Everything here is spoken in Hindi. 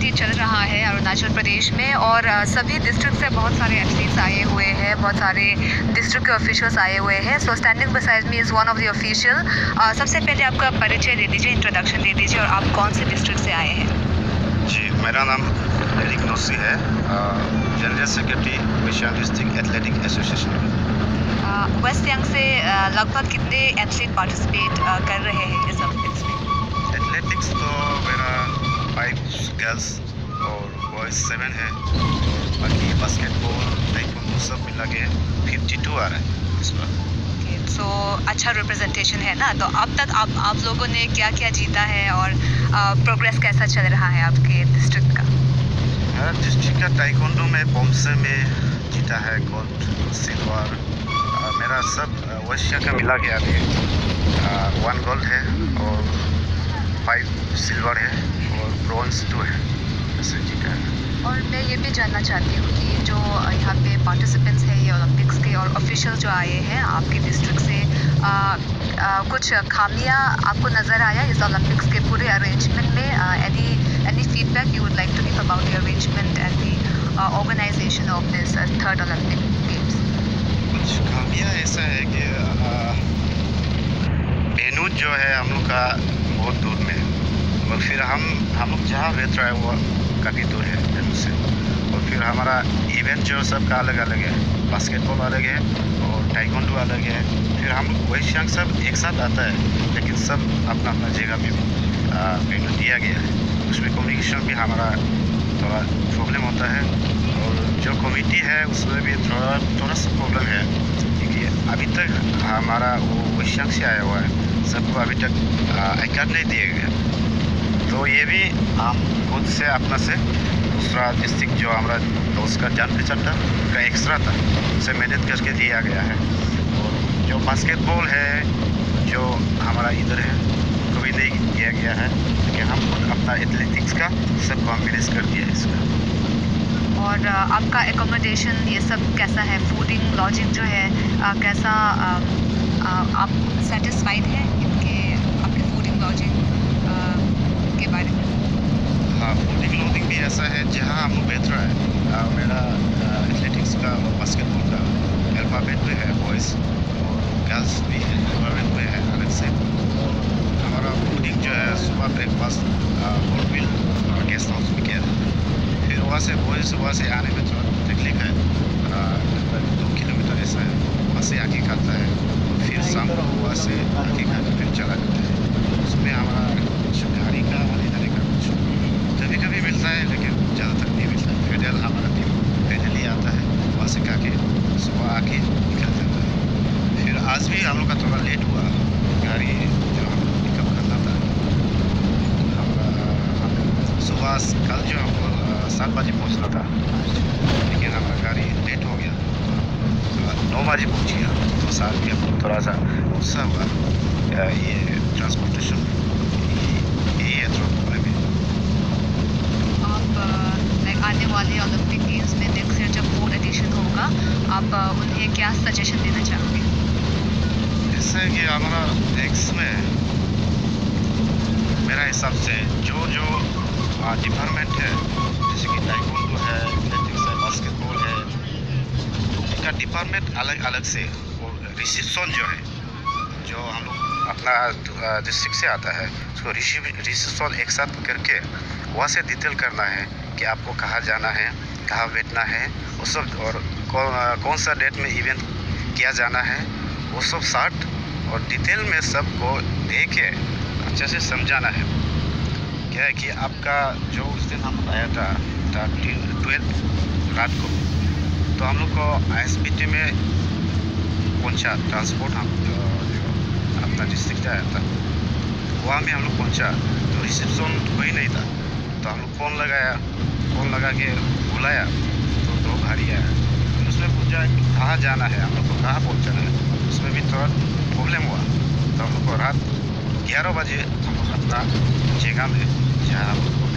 कम्पिटिट चल रहा है अरुणाचल प्रदेश में और सभी डिस्ट्रिक्ट से बहुत सारे एथलीट्स आए हुए हैं, बहुत सारे डिस्ट्रिक्ट के ऑफिशियल्स आए हुए हैं। So standing beside me is one of the official. सबसे पहले आपका परिचय दे दीजिए, इंट्रोडक्शन दे दीजिए और आप कौन से डिस्ट्रिक्ट से आए हैं? जी, मेरा नाम नोसी है, general secretary Siang district athletic association. West Siang से लगभग कितने एथलीट पार्टिसिपेट कर रहे हैं इस ओलंपिक्स में? एथलेटिक्स तो मेरा 5 गर्ल्स और बॉयज़ 7 है, और बाकी बास्केटबॉल ताइक्वांडो सब मिला के 52 आ रहा है इस बार। सो अच्छा रिप्रेजेंटेशन है ना। तो अब तक आप लोगों ने क्या क्या जीता है और प्रोग्रेस कैसा चल रहा है आपके डिस्ट्रिक्ट का? मेरा डिस्ट्रिक्ट का ताइक्वांडो में बोम्से में जीता है गोल्ड, सिल्वर। मेरा सब एशिया का मिला के अभी 1 गोल्ड है और 5 सिल्वर है और ब्रॉन्ज 2 है, ऐसे जीता है। और मैं ये भी जानना चाहती हूँ कि जो यहाँ पे पार्टिसिपेंट्स हैं ये ओलंपिक्स के और ऑफिशियल जो आए हैं आपके डिस्ट्रिक्ट से, कुछ खामियां आपको नज़र आया इस ओलंपिक्स के पूरे अरेंजमेंट में? Any feedback you would like to give about the arrangement and the organisation of this 3rd Olympic games? कुछ खामियां ऐसा है कि वेन्यू जो है हम लोग का बहुत दूर में है, और फिर हम लोग जहाँ बैठ रहे हैं वो काफ़ी दूर है वेन्यू से। और फिर हमारा इवेंट जो सबका अलग अलग है, बास्केटबॉल अलग है और ताइक्वांडो अलग है। फिर हम सियांग सब एक साथ आता है, लेकिन सब अपना अपना जगह में वेन्यू दिया गया है। उसमें कम्युनिकेशन भी हमारा थोड़ा प्रॉब्लम होता है, और जो कमिटी है उसमें भी थोड़ा सा प्रॉब्लम है, क्योंकि अभी तक हमारा वो सियांग से आया हुआ है, सबको अभी तक आई कार्ड नहीं दिए गए। तो ये भी हम खुद से अपना से दूसरा डिस्ट्रिक्ट जो हमारा तो उसका जान पहचान था का एक्स्ट्रा था, उसे मेहनत करके दिया गया है। और जो बास्केटबॉल है जो हमारा इधर है उनको भी नहीं किया गया है, लेकिन हम खुद अपना एथलेटिक्स का सब कॉम्बिनेस कर दिया है इसका। और आपका एकोमोडेशन ये सब कैसा है? फूडिंग लॉजिंग जो है कैसा, आप सेटिस्फाइड हैं इनके आपके फूडिंग लॉजिंग के बारे में? हाँ, फूडिंग लॉजिंग भी ऐसा है जहाँ हम लोग बैठ रहा है। मेरा एथलेटिक्स का और बास्केटबॉल का अल्फ़ाबेट में है बॉयज़, और गर्ल्स भी है अल्फ़ाबेट में है अलग से। हमारा फूडिंग जो है सुबह ब्रेकफास्ट होटल और गेस्ट हाउस में किया जाता है। फिर वहाँ से बॉयज़ वहाँ से आने में थोड़ा तकलीफ है, लगभग 2 किलोमीटर ऐसा है, वहाँ से आके खाता है, फिर शाम को वहाँ से आके खा के फिर चला जाता है। उसमें हमारा कुछ गाड़ी का आने जाने का कुछ कभी कभी मिलता है, लेकिन ज़्यादातर नहीं मिलता है। पैदल हमारा टीम पैदल ही आता है, वहाँ से खा के सुबह आके निकल जाता है। फिर आज भी हम लोग का थोड़ा लेट हुआ, गाड़ी जो हम पिकअप करना था हमारा सुबह, कल जो हमको 7 बजे पहुँचना था, लेकिन हमारा गाड़ी लेट हो गया, 9 बजे पहुँच गया। तो साथ में हमको थोड़ा सा गुस्सा हुआ, ये ट्रांसपोर्टेशन यही है थोड़ा प्रॉब्लम है। आप आने वाले ओलंपिक गेम्स में नेक्स्ट ईयर जब 4th एडिशन होगा, आप उन्हें क्या सजेशन देना चाहोगे? ऐसा है कि हमारा नेक्स्ट में मेरा हिसाब से जो डिपार्टमेंट है, जैसे कि ताइक्वांडो है, एथलेटिक्स है, बास्केटबॉल है, इनका डिपार्टमेंट अलग अलग से, और रिसेप्शन जो है जो हम लोग अपना डिस्ट्रिक्ट से आता है उसको रिसेप्शन एक साथ करके वहाँ से डिटेल करना है कि आपको कहाँ जाना है, कहाँ बैठना है, वो सब, और कौन सा डेट में इवेंट किया जाना है, वो सब शार्ट और डिटेल में सबको दे के अच्छे से समझाना है। क्या है कि आपका जो उस दिन हम आया था 12 रात को, तो हम लोग को ISBT में पहुंचा, ट्रांसपोर्ट हम जो अपना डिस्ट्रिक्ट आया था वहाँ में हम लोग पहुंचा, तो रिसेप्शन कोई नहीं था। तो हम लोग फ़ोन लगा के बुलाया, तो 2 गाड़ी आया, तो उसमें पूछा कहाँ जाना है, हम लोग को कहाँ पहुँचाना है, उसमें भी थोड़ा प्रॉब्लम हुआ। तो हम लोग को रात 11 बजे हम लोग अपना जगह में जहाँ हम लोग को